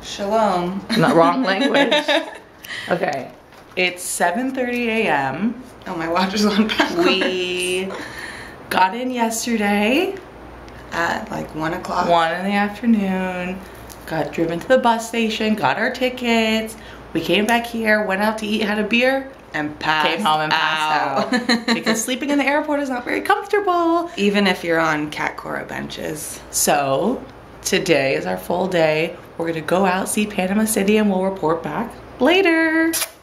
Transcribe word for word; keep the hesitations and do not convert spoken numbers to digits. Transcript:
Shalom. Not wrong language. Okay. It's seven thirty a m Oh, my watch is on backwards. We got in yesterday At like one o'clock. one in the afternoon, got driven to the bus station, got our tickets. We came back here, went out to eat, had a beer, And passed came home and passed out. out. Because sleeping in the airport is not very comfortable. Even if you're on Catcora benches. So today is our full day. We're gonna go out, see Panama City, and we'll report back later.